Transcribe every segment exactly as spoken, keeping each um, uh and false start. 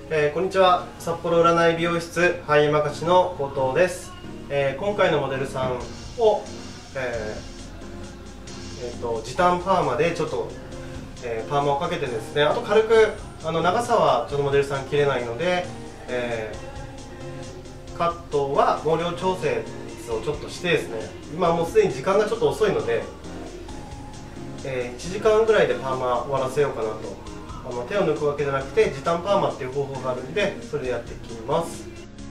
えー、こんにちは。札幌占い美容室ハイマカシの後藤です。えー、今回のモデルさんを、えーえー、と時短パーマでちょっと、えー、パーマをかけてですね、あと軽くあの長さはちょっとモデルさん切れないので、えー、カットは毛量調整をちょっとしてですね、今もうすでに時間がちょっと遅いので、えー、いちじかんぐらいでパーマ終わらせようかなと。あの手を抜くわけじゃなくて時短パーマっていう方法があるんで、それでやっていきます。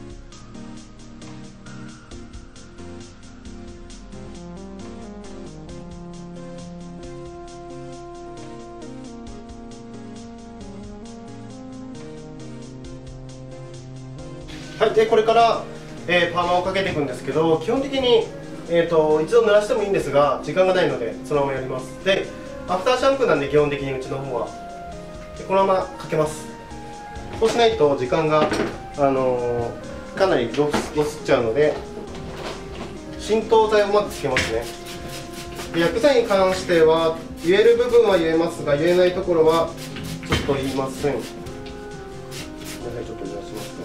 はい、でこれから、えー、パーマをかけていくんですけど、基本的に、えー、と一度濡らしてもいいんですが、時間がないのでそのままやります。でアフターシャンプーなんで基本的にうちの方はでこのままかけます。そうしないと時間が、あのー、かなりロスロスっちゃうので、浸透剤をまずつけますね。で薬剤に関しては言える部分は言えますが、言えないところはちょっと言いません。ごめんなさい、ちょっと濡らします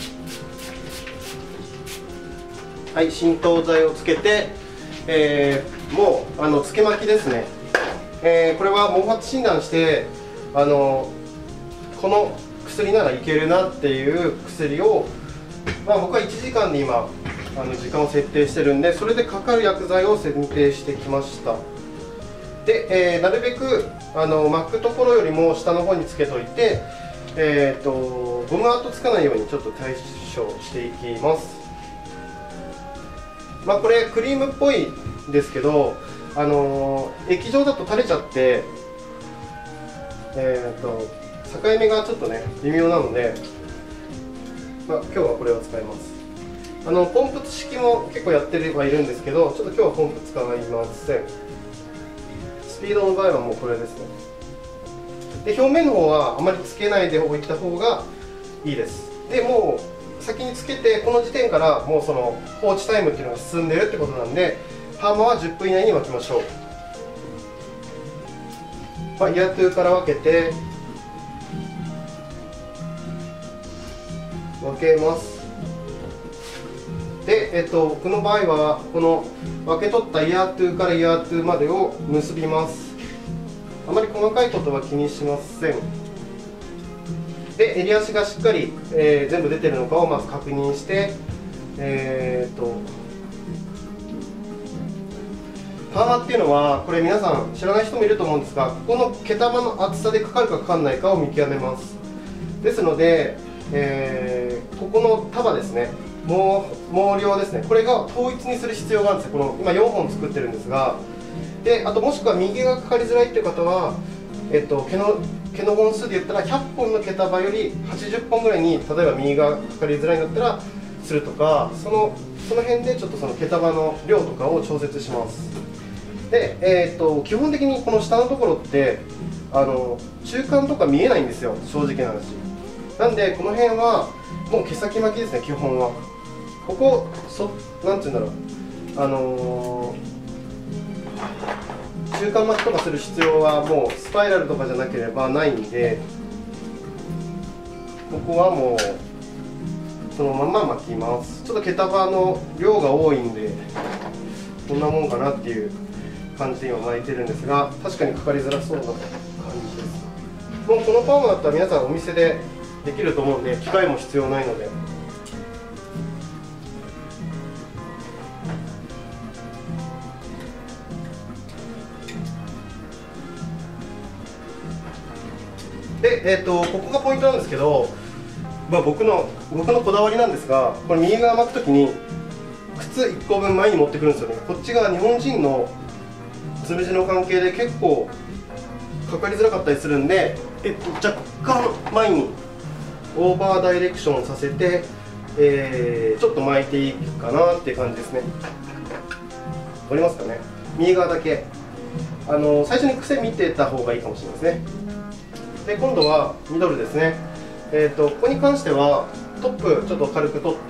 ね。はい、浸透剤をつけて、えー、もうあのつけ巻きですね。えー、これは毛髪診断して、あのこの薬ならいけるなっていう薬を、まあ、僕はいちじかんで今あの時間を設定してるんで、それでかかる薬剤を選定してきました。で、えー、なるべくあの巻くところよりも下の方につけといて、えー、とゴム跡つかないようにちょっと対処していきます。まあ、これクリームっぽいんですけど、あのー、液状だと垂れちゃって、えー、と境目がちょっとね微妙なので、まあ、今日はこれを使います。あのポンプ式も結構やってはいるんですけど、ちょっと今日はポンプ使いません。スピードの場合はもうこれですね。で表面の方はあまりつけないでおいた方がいいです。でもう先につけて、この時点からもうその放置タイムっていうのが進んでるってことなんで、パーマはじゅっぷん以内に巻きましょう。まあ、イヤートゥーから分けて分けます。で、えっと、僕の場合はこの分け取ったイヤートゥーからイヤートゥーまでを結びます。あまり細かいことは気にしません。で襟足がしっかり、えー、全部出てるのかをまず確認して、えー、っとパーマっていうのは、これ皆さん知らない人もいると思うんですが、ここの毛束の厚さでかかるかかかんないかを見極めます。ですので、えー、ここの束ですね、毛, 毛量ですね、これが統一にする必要があるんですよ。この今よんほん作ってるんですが、であともしくは右がかかりづらいっていう方は、えっと、毛の毛の本数で言ったらひゃっぽんの毛束よりはちじゅっぽんぐらいに、例えば右がかかりづらいんだったらするとか、そのその辺でちょっとその毛束の量とかを調節します。で、えー、と基本的にこの下のところってあの中間とか見えないんですよ、正直な話。なんでこの辺はもう毛先巻きですね、基本は。ここそなんていうんだろう、あのー、中間巻きとかする必要はもうスパイラルとかじゃなければないんで、ここはもうそのまま巻きます。ちょっと毛束の量が多いんでこんなもんかなっていう感じで今巻いてるんですが、確かにかかりづらそうな感じです。もうこのパーマだったら皆さんお店でできると思うんで、機械も必要ないので。で、えー、とここがポイントなんですけど、まあ、僕の僕のこだわりなんですが、これ右側巻くときに靴いっこぶん前に持ってくるんですよね。こっちが日本人のつむじの関係で結構かかりづらかったりするんで、えっと、若干前にオーバーダイレクションさせて、えー、ちょっと巻いていくかなっていう感じですね。わかりますかね。右側だけあの最初に癖見てた方がいいかもしれないですね。で今度はミドルですね。えー、とここに関してはトップちょっと軽く取って、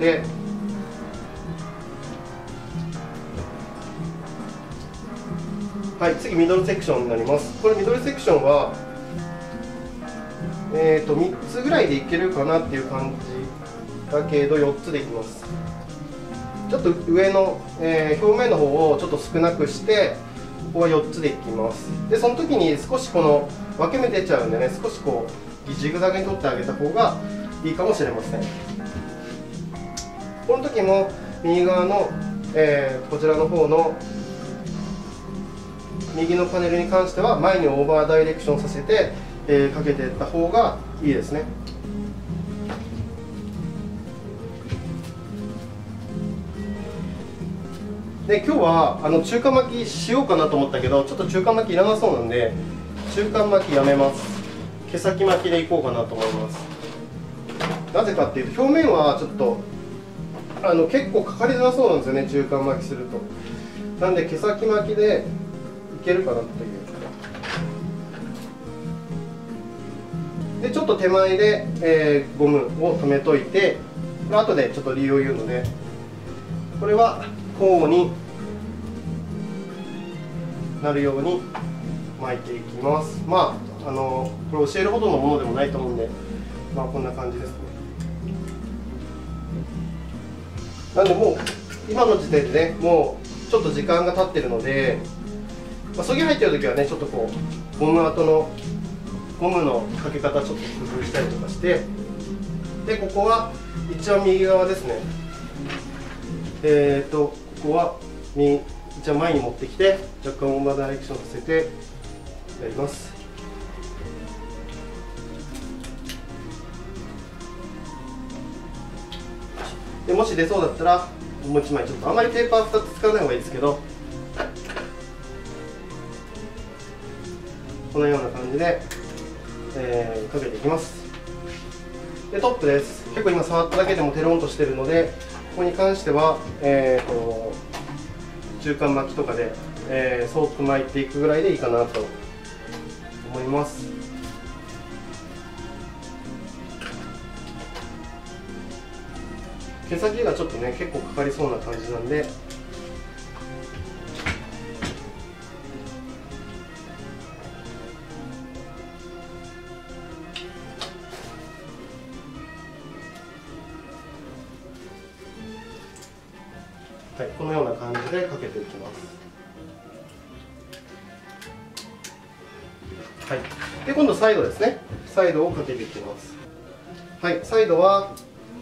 はい、次ミドルセクションになります。これミドルセクションはえー、とみっつぐらいでいけるかなっていう感じだけど、よっつでいきます。ちょっと上の、えー、表面の方をちょっと少なくして、ここはよっつでいきます。でその時に少しこの分け目出ちゃうんでね、少しこうジグザグに取ってあげた方がいいかもしれません。この時も右側の、えー、こちらの方の右のパネルに関しては前にオーバーダイレクションさせて、えー、かけていった方がいいですね。で今日はあの中華巻きしようかなと思ったけど、ちょっと中華巻きいらなそうなんで中華巻きやめます。毛先巻きでいこうかなと思います。なぜかっていうと、表面はちょっとあの結構かかりづらそうなんですよね、中華巻きすると。なんで毛先巻きでいけるかなという。でちょっと手前で、えー、ゴムを留めといて、これ後でちょっと理由を言うので、これは交互になるように巻いていきます。まああのこれ教えるほどのものでもないと思うんで、まあこんな感じですね。なんでもう今の時点でね、もうちょっと時間が経ってるので、まあ、そぎ入ってる時はね、ちょっとこうゴム跡のゴムのかけ方ちょっと工夫したりとかして、でここは一番右側ですね。えっ、ー、とここは右一応前に持ってきて、若干オーバーダイレクションさせてやります。でもし出そうだったらもういちまい、ちょっとあまりペーパーふたつ使わない方がいいですけど、このような感じで、えー、かけていきます。でトップです。結構今触っただけでもテロンとしてるので、ここに関しては、えー、と中間巻きとかで、えー、ソープ巻いていくぐらいでいいかなと思います。毛先がちょっとね結構かかりそうな感じなんで、はい、このような感じでかけていきます。はい、で今度サイドですね。サイドをかけていきます。はい、サイドは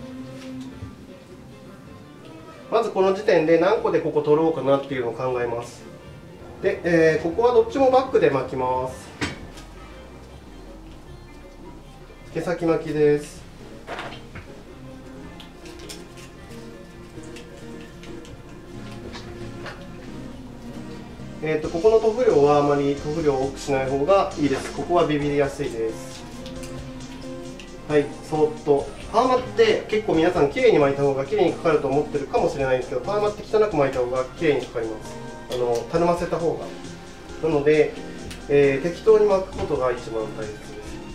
まずこの時点で何個でここ取ろうかなっていうのを考えます。で、えー、ここはどっちもバックで巻きます。毛先巻きです。えー、とここの塗布量はあまり塗布量を多くしない方がいいです。ここはビビりやすいです。はい、そーっとパーマって結構皆さん綺麗に巻いた方が綺麗にかかると思ってるかもしれないんですけど、パーマって汚く巻いた方が綺麗にかかります。あのたるませた方が。なので、えー、適当に巻くことが一番大切です。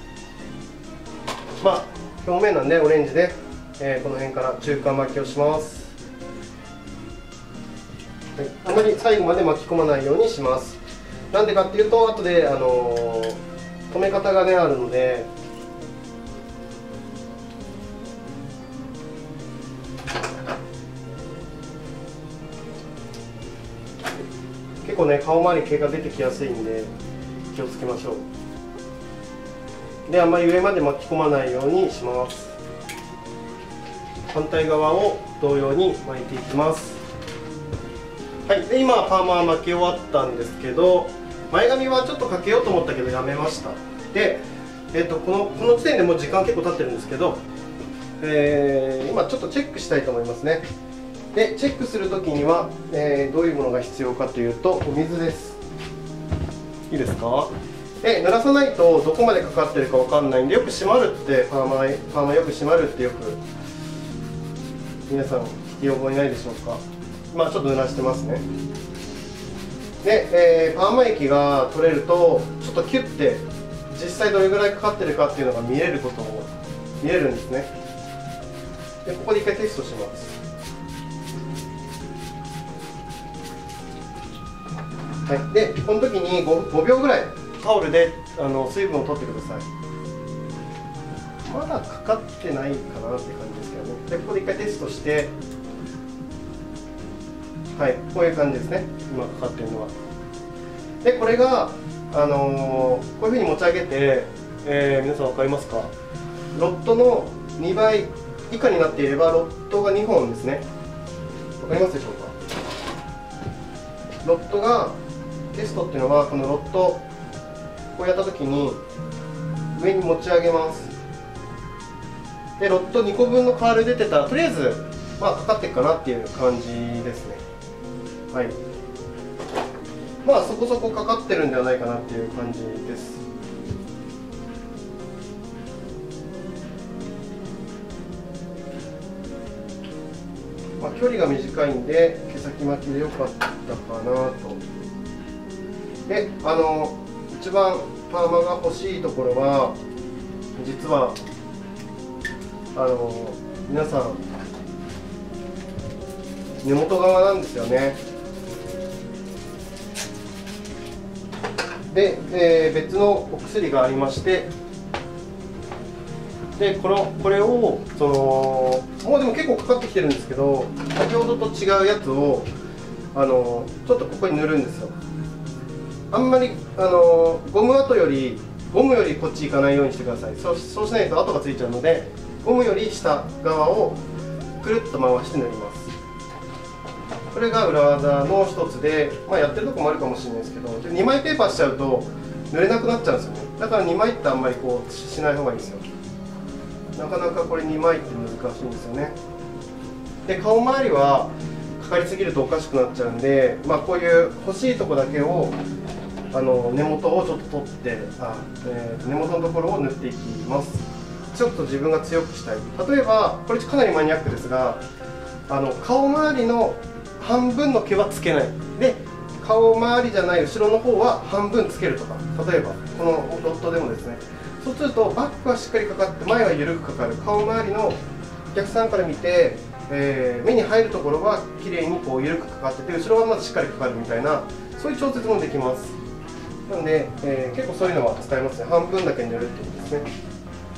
まあ表面なんでオレンジで、えー、この辺から中間巻きをします。はい、あまり最後まで巻き込まないようにします。なんでかっていうと、後で、あのー、留め方がねあるので、結構ね顔周り毛が出てきやすいんで気をつけましょう。であんまり上まで巻き込まないようにします。反対側を同様に巻いていきます。はい、で今パーマは巻き終わったんですけど、前髪はちょっとかけようと思ったけどやめました。で、えー、とこのこの時点でもう時間結構経ってるんですけど、えー、今ちょっとチェックしたいと思いますね。でチェックするときには、えー、どういうものが必要かというと、お水です。いいですか。で濡らさないとどこまでかかってるかわかんないんで、よく締まるってパーマパーマよく締まるってよく皆さん聞き覚えないでしょうか。まあちょっと濡らしてますね。で、えー、パーマ液が取れるとちょっとキュッて実際どれぐらいかかってるかっていうのが見えることを見えるんですね。でここで一回テストします。はい、でこの時に 5, ごびょうぐらいタオルであの水分を取ってください。 まだかかってないかなって感じですけどね。でここで一回テストして、はい、こういう感じですね、今かかってるのは。でこれが、あのー、こういうふうに持ち上げて、えー、皆さん分かりますか？ロットのにばい以下になっていればロットがにほんですね。分かりますでしょうか？ロットが、テストっていうのはこのロットこうやったときに上に持ち上げます。でロットにこぶんのカール出てたらとりあえず、まあ、かかっていくかなっていう感じですね。はい、まあそこそこかかってるんではないかなっていう感じです。まあ、距離が短いんで毛先巻きで良かったかなと。であの一番パーマが欲しいところは実はあの皆さん根元側なんですよね。で、えー、別のお薬がありまして、でこのこれをそのもうでも結構かかってきてるんですけど、先ほどと違うやつをあのちょっとここに塗るんですよ。あんまりあのゴム跡よりゴムよりこっち行かないようにしてください。そう、そうしないと跡がついちゃうので、ゴムより下側をくるっと回して塗ります。これが裏技の一つで、まあ、やってるとこもあるかもしれないですけど、にまいペーパーしちゃうと塗れなくなっちゃうんですよね。だからにまいってあんまりこうしない方がいいんですよ。なかなかこれにまいって難しいんですよね。で顔周りはかかりすぎるとおかしくなっちゃうんで、まあ、こういう欲しいとこだけをあの根元をちょっと取ってあ、えー、根元のところを塗っていきます。ちょっと自分が強くしたい。例えばこれかなりマニアックですが、あの顔周りの半分の毛はつけないで、顔周りじゃない後ろの方は半分つけるとか、例えばこのロットでもですね。そうするとバックはしっかりかかって前は緩くかかる。顔周りのお客さんから見て、えー、目に入るところは綺麗にこう緩くかかってて、後ろはまずしっかりかかるみたいな、そういう調節もできます。なので、えー、結構そういうのは使いますね。半分だけ塗るっていうことですね。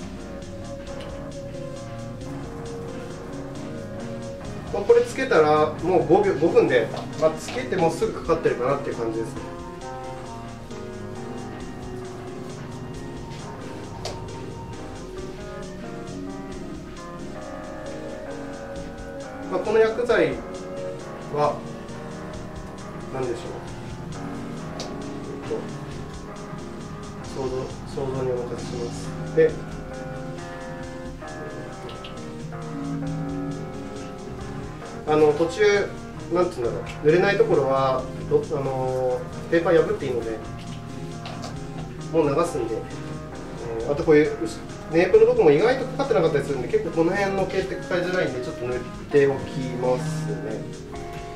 まあ、これつけたらもうごびょうごふんで、まあ、つけてもうすぐかかってるかなっていう感じですね。まあ、この薬剤は何でしょう。想像想像にお任せします。であの途中なんていうんだろう、塗れないところはどあのペーパー破っていいのでもう流すんで、えー、あとこういうネープのところも意外とかかってなかったりするんで、結構この辺の毛ってかかりづらいんでちょっと塗っておきますね。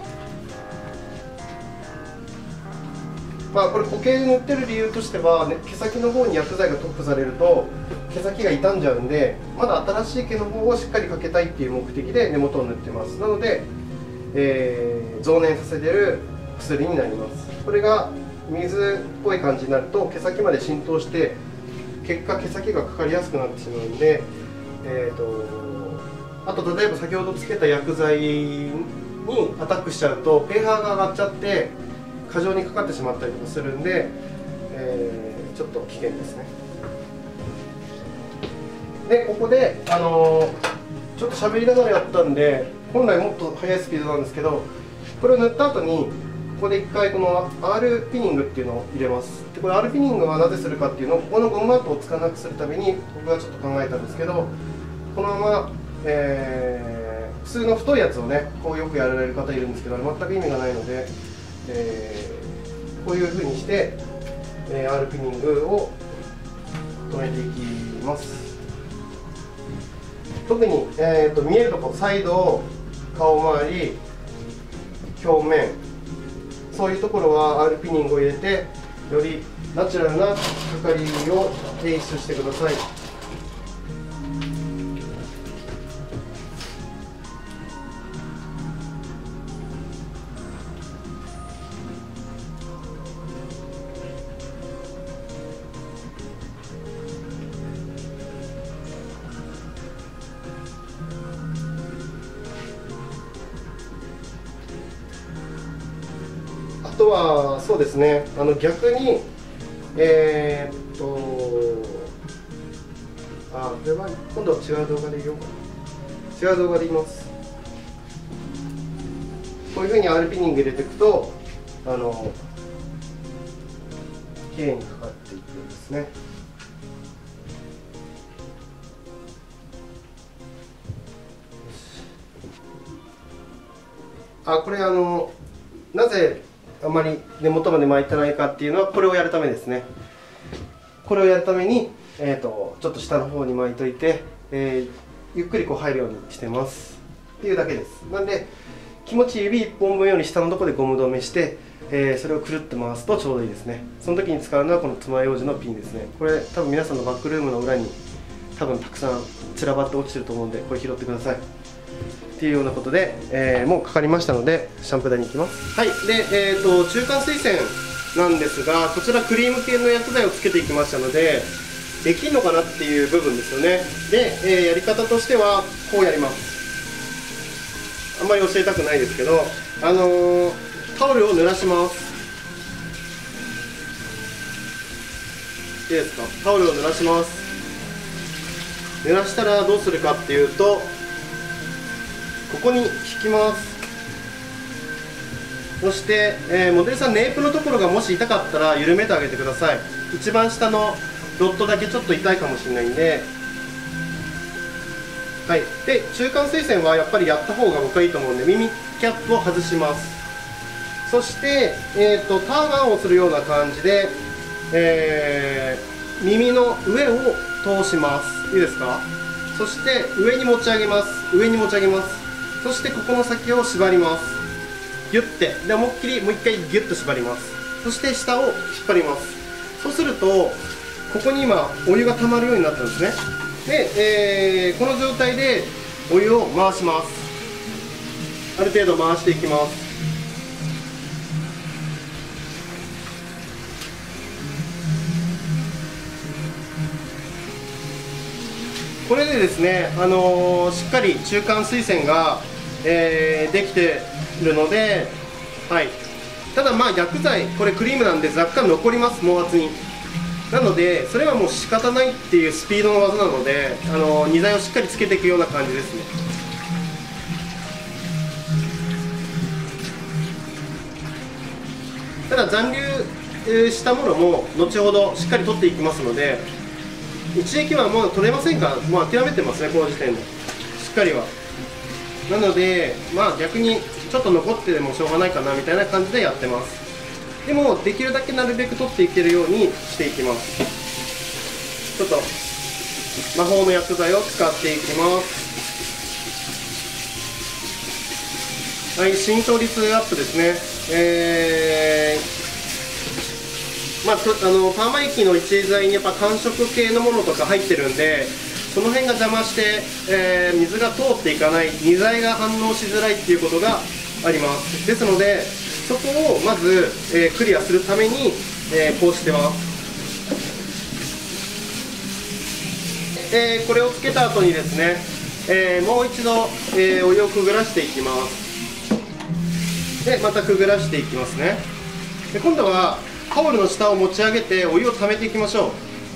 まあ、これ固形で塗ってる理由としては、ね、毛先の方に薬剤が塗布されると毛先が傷んじゃうんで、まだ新しい毛の方をしっかりかけたいっていう目的で根元を塗ってます。なので、えー、増粘させてる薬になります。これが水っぽい感じになると毛先まで浸透して結果毛先がかかりやすくなってしまうんで、えーと、あと例えば先ほどつけた薬剤にアタックしちゃうと pH が上がっちゃって過剰にかかってしまったりとかするんで、えー、ちょっと危険ですね。でここで、あのー、ちょっと喋りながらやったんで本来もっと速いスピードなんですけど、これを塗った後にここでいっかいこの R ピニングっていうのを入れます。でこれ R ピニングはなぜするかっていうのをここのゴム跡を使わなくするために僕はちょっと考えたんですけど、このまま、えー、普通の太いやつをねこうよくやられる方いるんですけど全く意味がないので、えー、こういうふうにして、えー、R ピニングを留めていきます。特に、えー、と見えるところ、サイド、顔周り、表面、そういうところは R ピニングを入れてよりナチュラルなかかりを提出してください。 とはそうですね、あの逆にえー、っとあこれは今度は違う動画で言おうかな。違う動画で言います。こういうふうに アール ピニング入れていくとあの綺麗にかかっていくんですね。あこれあのなぜあまり根元まで巻いてないかっていうのはこれをやるためですね。これをやるために、えー、とちょっと下の方に巻いといて、えー、ゆっくりこう入るようにしてますっていうだけです。なんで気持ち指いっぽんぶんより下のところでゴム止めして、えー、それをくるっと回すとちょうどいいですね。その時に使うのはこの爪楊枝のピンですね。これ多分皆さんのバックルームの裏に多分たくさん散らばって落ちてると思うんで、これ拾ってくださいっていうようなことで、えー、もうかかりましたのでシャンプー台に行きます。はい。で、えー、と中間水栓なんですが、こちらクリーム系の薬剤をつけていきましたのでできるのかなっていう部分ですよね。で、えー、やり方としてはこうやります。あんまり教えたくないですけど、あのー、タオルを濡らします。いいですか。タオルを濡らします。濡らしたらどうするかっていうと、ここに引きます。そして、えー、モデルさんネープのところがもし痛かったら緩めてあげてください。一番下のロットだけちょっと痛いかもしれないんで、はい。で中間水栓はやっぱりやった方が僕はいいと思うんで、耳キャップを外します。そして、えー、とターバンをするような感じで、えー、耳の上を通します。いいですか。そして上に持ち上げます。上に持ち上げます。そしてここの先を縛ります。ギュッて、で思いっきりもう一回ギュッと縛ります。そして下を引っ張ります。そうするとここに今お湯が溜まるようになったんですね。で、えー、この状態でお湯を回します。ある程度回していきます。これでですね、あのー、しっかり中間水栓が、えー、できているので、はい、ただまあ薬剤、これクリームなんで若干残ります、毛圧に。なのでそれはもう仕方ないっていうスピードの技なので、あのー、荷材をしっかりつけていくような感じですね。ただ残留したものも後ほどしっかり取っていきますので、一液はもう取れませんから、もう諦めてますね、この時点でしっかりは。なのでまあ逆にちょっと残ってでもしょうがないかなみたいな感じでやってます。でもできるだけなるべく取っていけるようにしていきます。ちょっと魔法の薬剤を使っていきます。はい、浸透率アップですね。えーまあ、とあのパーマ液の一液剤にやっぱ感触系のものとか入ってるんで、その辺が邪魔して、えー、水が通っていかない、荷材が反応しづらいっていうことがあります。ですのでそこをまず、えー、クリアするために、えー、こうしてます。えー、これをつけた後にですね、えー、もう一度、えー、お湯をくぐらしていきます。でまたくぐらしていきますね。で今度はタオルの下を持ち上げてお湯を溜めていきましょう。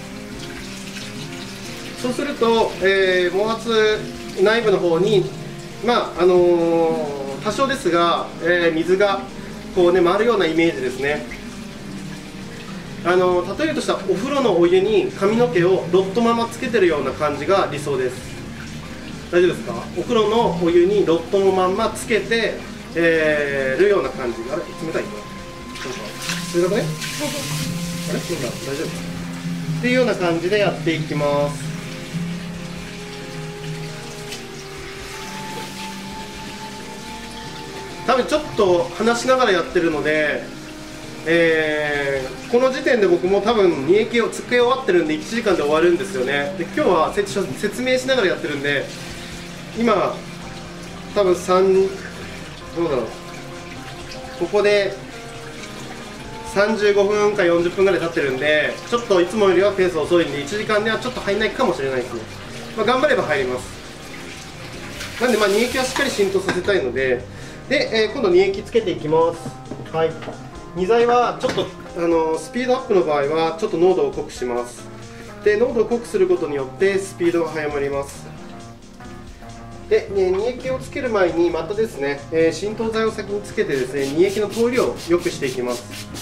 そうすると、えー、毛圧内部の方に、まああのー、多少ですが、えー、水がこう、ね、回るようなイメージですね。あのー、例えるとしたらお風呂のお湯に髪の毛をロットままつけてるような感じが理想です。大丈夫ですか。お風呂のお湯にロットのまんまつけて、えー、るような感じ。あれ冷たい冷たくねあれそうだ大丈夫っていうような感じでやっていきます。多分ちょっと話しながらやってるので、えー、この時点で僕も多分煮液をつけ終わってるんでいちじかんで終わるんですよね。で今日は説明しながらやってるんで、今多分さんどうだろう、ここでさんじゅうごふんかよんじゅっぷんぐらい経ってるんで、ちょっといつもよりはペース遅いんでいちじかんではちょっと入らないかもしれないですね。まあ、頑張れば入ります。なんでまあ煮液はしっかり浸透させたいので、で、えー、今度煮液つけていきます。はい。 荷材はちょっとあのスピードアップの場合はちょっと濃度を濃くします。で濃度を濃くすることによってスピードが速まります。で、ね、煮液をつける前にまたですね、えー、浸透剤を先につけてですね、煮液の通りを良くしていきます。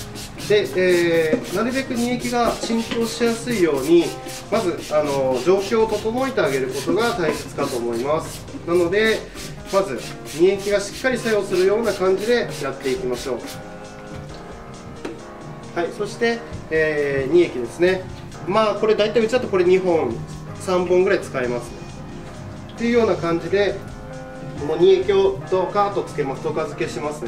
で、えー、なるべく煮液が浸透しやすいようにまずあの状況を整えてあげることが大切かと思います。なのでまず煮液がしっかり作用するような感じでやっていきましょう。はい、そして、えー、煮液ですね。まあこれ大体うちだとこれにほんさんぼんぐらい使えますねっていうような感じで、もう煮液をドカーッとつけます。ドカ漬けしますね。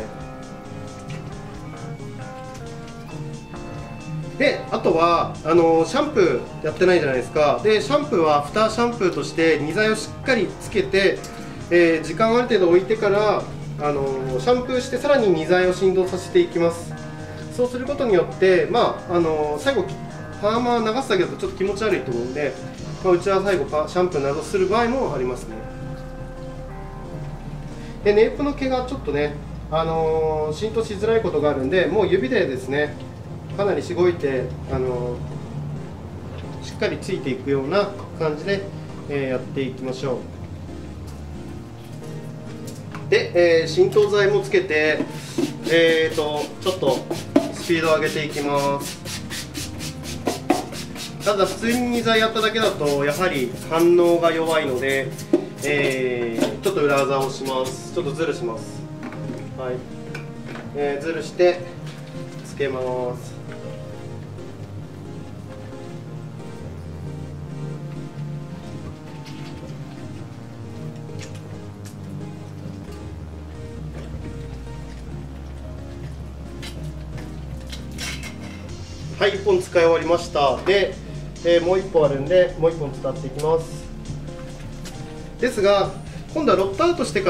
であとはあのシャンプーやってないじゃないですか。でシャンプーはアフターシャンプーとして荷材をしっかりつけて、えー、時間をある程度置いてからあのシャンプーしてさらに荷材を振動させていきます。そうすることによって、まあ、あの最後パーマ流すだけだとちょっと気持ち悪いと思うんで、まあ、うちは最後パシャンプーなどする場合もありますね。でネープの毛がちょっとね、あの浸透しづらいことがあるんで、もう指でですねかなりしごいて、あのしっかりついていくような感じで、えー、やっていきましょう。で、えー、浸透剤もつけて、えーとちょっとスピードを上げていきます。ただ普通に荷材やっただけだとやはり反応が弱いので、えー、ちょっと裏技をします。ちょっとズルします。はい、えー、ズルしてつけます。はい、いっぽん使い終わりました。で、えー、もういっぽんあるんでもういっぽん使っていきます。ですが今度はロットアウトしてから、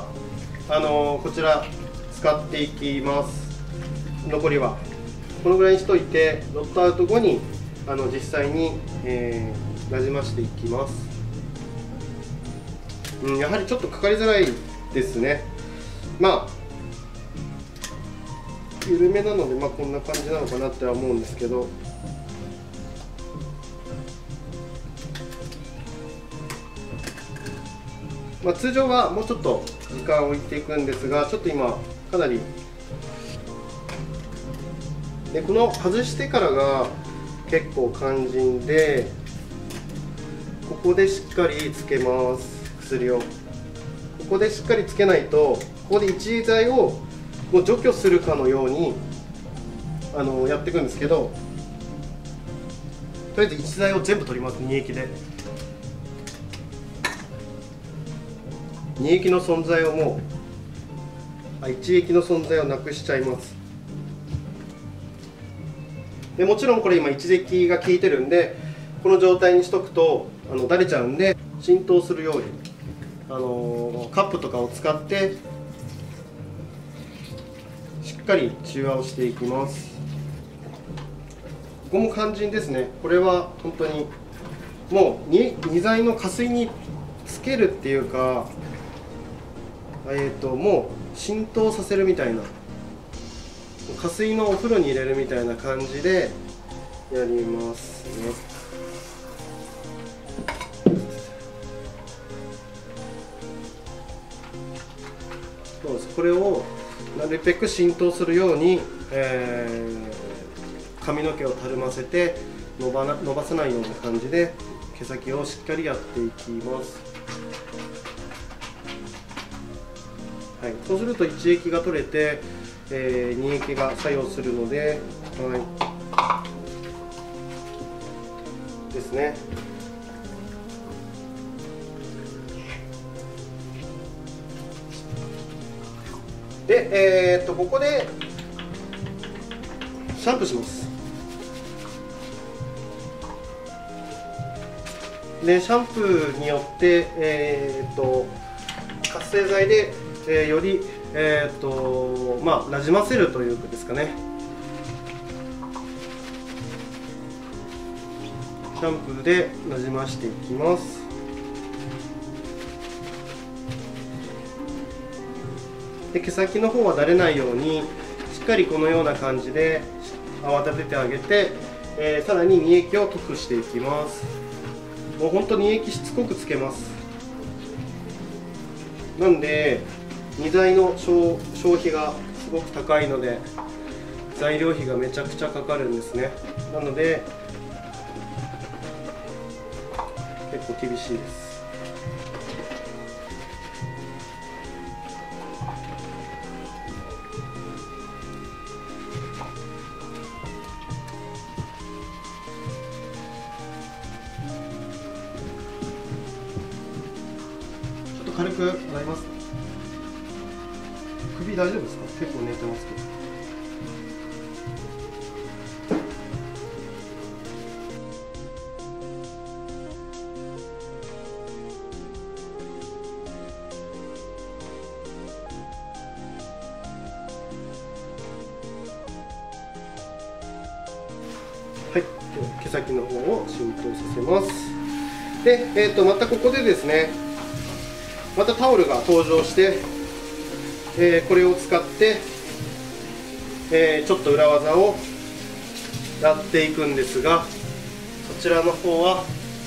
あのー、こちら使っていきます。残りはこのぐらいにしといて、ロットアウト後にあの実際に、えー、なじましていきます。うん、やはりちょっとかかりづらいですね。まあ緩めなので、まあ、こんな感じなのかなっては思うんですけど、まあ、通常はもうちょっと時間を置いていくんですが、ちょっと今かなりでこの外してからが結構肝心で、ここでしっかりつけます。薬をここでしっかりつけないと、ここで一時剤をもう除去するかのようにあのやっていくんですけど、とりあえず一剤を全部取ります。煮液で煮液の存在をもう一液の存在をなくしちゃいます。でもちろんこれ今一液が効いてるんで、この状態にしとくとあの垂れちゃうんで、浸透するようにあのカップとかを使ってしっかり中和をしていきます。ここも肝心ですね。これは本当にもう荷材の加水につけるっていうか、えーともう浸透させるみたいな、加水のお風呂に入れるみたいな感じでやりますね。そうです。これをなるべく浸透するように、えー、髪の毛をたるませて伸ばな、伸ばさないような感じで毛先をしっかりやっていきます。はい、そうすると一液が取れて、えー、二液が作用するので、はい、ですね。で、えー、っとここでシャンプーします。でシャンプーによって、えー、っと活性剤で、えー、より、えー、っとまあなじませるというかですかね。シャンプーでなじましていきます。で毛先の方はだれないようにしっっかりこのような感じで泡立ててあげて、えー、さらに乳液を溶くしていきます。もう本当に乳液しつこくつけます。なんで荷材の消費がすごく高いので材料費がめちゃくちゃかかるんですね。なので結構厳しいです。ちょっと軽く洗います。首大丈夫ですか？結構寝てますけど。はい、毛先の方を浸透させます。で、えーと、またここでですね、またタオルが登場して、えー、これを使って、えー、ちょっと裏技をやっていくんですが、こちらの方は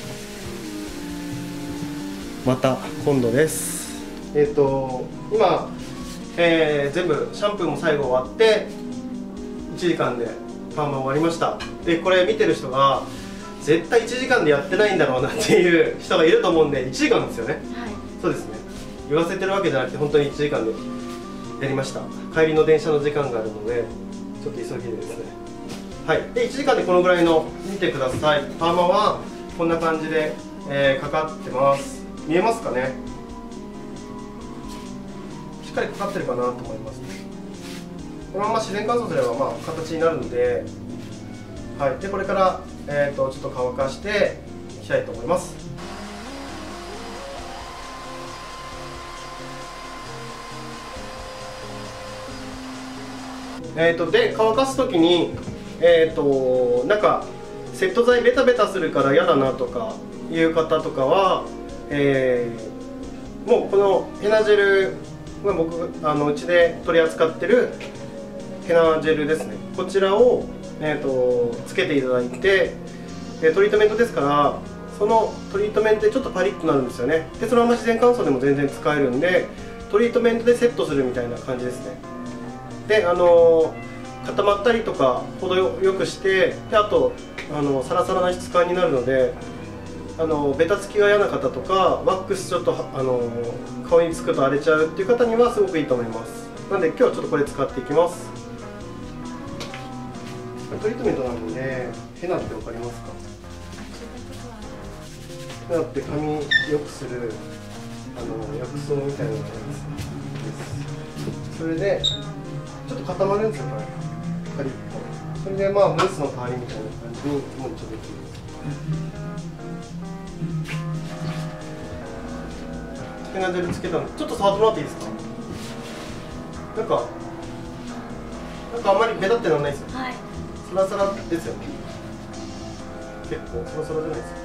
また今度です。えっ、ー、と今、えー、全部シャンプーも最後終わっていちじかんでパーマ終わりました。でこれ見てる人が絶対いちじかんでやってないんだろうなっていう人がいると思うんで、いちじかんですよね。はい、そうですね。言わせてるわけじゃなくて本当にいちじかんでやりました。帰りの電車の時間があるのでちょっと急ぎでですね。はい、でいちじかんでこのぐらいの見てください。パーマはこんな感じで、えー、かかってます。見えますかね。しっかりかかってるかなと思います。このまま自然乾燥すればまあ形になるので、はい、でこれから、えー、とちょっと乾かしていきたいと思います。えー、とで乾かすときに、えー、となんかセット剤ベタベタするから嫌だなとかいう方とかは、えー、もうこのヘナジェル、まあ、僕あのうちで取り扱ってるヘナジェルですね、こちらを、えー、とつけていただいて、えトリートメントですから、そのトリートメントでちょっとパリッとなるんですよね。でそのまま自然乾燥でも全然使えるんで、トリートメントでセットするみたいな感じですね。であの固まったりとか程よくして、であとあのサラサラな質感になるので、あのベタつきが嫌な方とかワックスちょっとあの顔につくと荒れちゃうっていう方にはすごくいいと思います。なので今日はちょっとこれ使っていきます。トリートメントなのでヘナって分かりますか？ヘナって髪良くするあの薬草みたいなやつです。それでちょっと固まるんですよ、これカリッと。それでまあムースの代わりみたいな感じにもうちょっとできます。ヘナジェルつけたのちょっと触ってもらっていいですか？なんかなんかあんまりベタってならないですよ。はい、サラサラですよね。結構サラサラじゃないですか。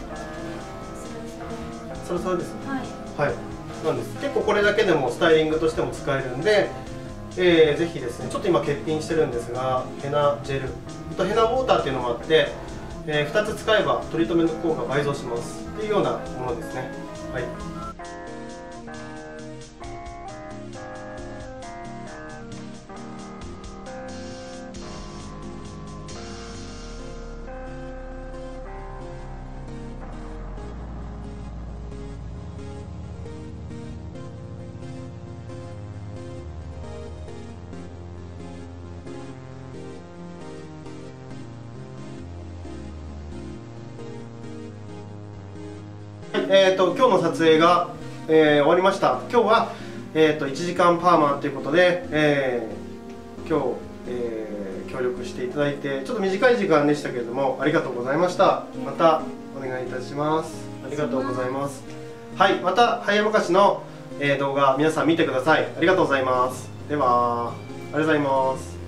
サラサラですね。はい。はい。なんです。結構これだけでもスタイリングとしても使えるんで、えー、ぜひですね。ちょっと今欠品してるんですが、ヘナジェルとヘナウォーターっていうのもあって、えー、ふたつ使えばトリートメント効果倍増しますっていうようなものですね。はい。えー、と今日の撮影が、えー、終わりました。今日は、えー、といちじかんパーマということで、えー、今日、えー、協力していただいてちょっと短い時間でしたけれどもありがとうございました。またお願いいたします。ありがとうございます。はい、また早ぼかしの、えー、動画皆さん見てください。ありがとうございます。ではありがとうございます。